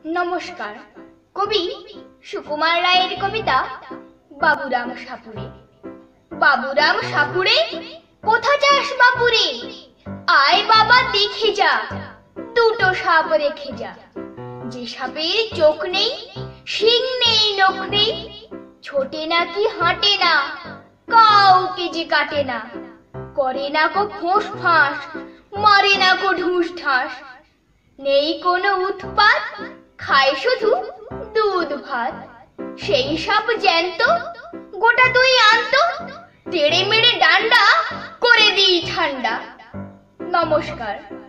নমস্কার। কবি সুকুমার রায়ের কবিতা বাবুরাম সাপুড়ে। বাবুরাম সাপুড়ে, কোথা যাস বাপুরে? আয় বাবা দেখে যা, দুটো সাপ রেখে যা। যে সাপের চোখ নেই, শিং নেই, নখ নেই, ছোটে নাকি হাঁটে না, কাউকে যে কাটে না, করে না কো ফোঁস ফাঁস, মারে না কো ঢুস ঢাস, নেই কোনো উৎপাত, খায় শুধু দুধ ভাত। সেই সাপ জ্যান্ত, গোটা দুই আনত, তেড়ে মেরে ডান্ডা করে দিই ঠান্ডা। নমস্কার।